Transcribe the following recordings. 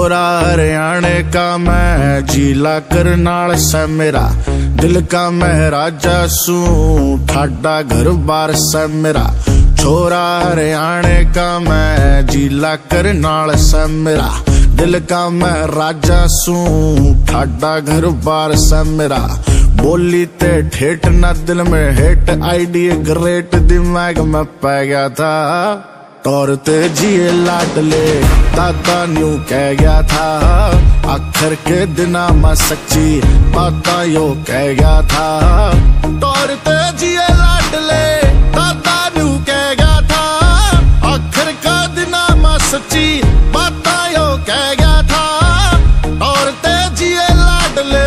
छोरा हरियाणे का मैं जिला करनाल से मेरा दिल का महराजा सू ठाडा घर बार से मेरा छोरा हरियाणे का मैं जिला करनाल से मेरा दिल का महराजा सू ठाडा घर बार से मेरा बोली ते ठेठ ना दिल में हेट आइडिया ग्रेट दिमाग में पै गया था तौर ते जिए लाडले दादा न्यू कह गया था आखिर के दिना में सच्ची बाता यो कह गया था तौर ते जिए लाडले दादा न्यू कह गया था आखिर का दिना में सच्ची बाता यो कह गया था तौर ते जिए लाडले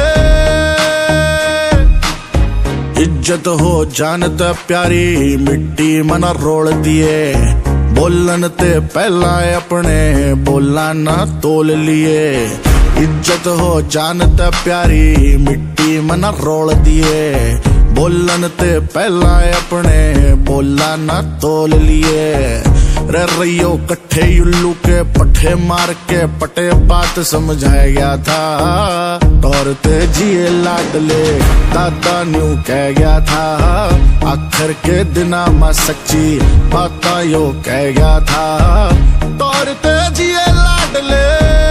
इज्जत हो जानत प्यारी मिट्टी मन रोल दिए बोलन ते पहला अपने बोला ना तोल लिए इज्जत हो जानत प्यारी मिट्टी मन रोल दिए बोलन ते पहला अपने बोला ना तोल लिए रहियो कट्ठे उल्लू के पट्ठे मार के पटे बात समझाया गया था तौर ते जिए लाडले दादा न्यू कह गया था आखिर के दिना में सच्ची बाता यो कह गया था तौर ते जिए लाडले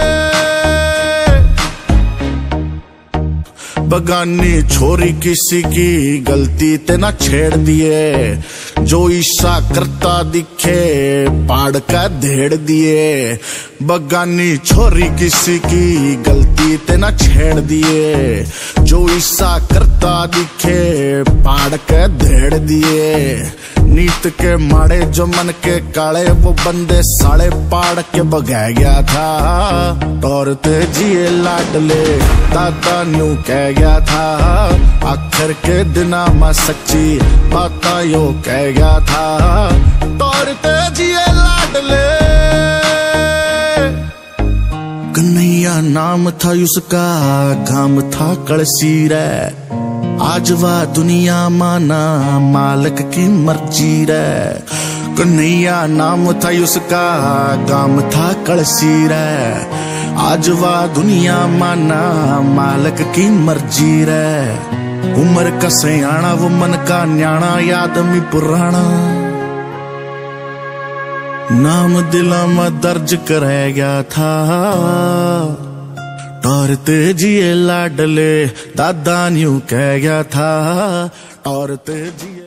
बगानी छोरी किसी की गलती ते ना छेड़ दिए जो ईसा करता दिखे पाड़ का धेड़ दिए बगानी छोरी किसी की गलती ते ना छेड़ दिए जो ईसा करता दिखे पाड़ का धेड़ दिए नीत के माड़े जो मन के काले वो बंदे साले पाड़ के बगा गया था तौर ते जिए लाडले दादा न्यू कह गया था आखिर के दिना में सच्ची बाता यो कह गया था तौर ते जिए लाडले कन्हैया नाम था उसका काम था कलसी रे आज वह दुनिया माना मालिक की मर्जी रे कन्हैया नाम था उसका काम था कलसी रे आज वह दुनिया माना मालिक की मर्जी रे उम्र का सयाना वो मन का न्याणा आदमी पुराना नाम दिला में दर्ज कराया गया था तौर ते जिए लाडले दादा न्यू कह गया था तौर ते जिए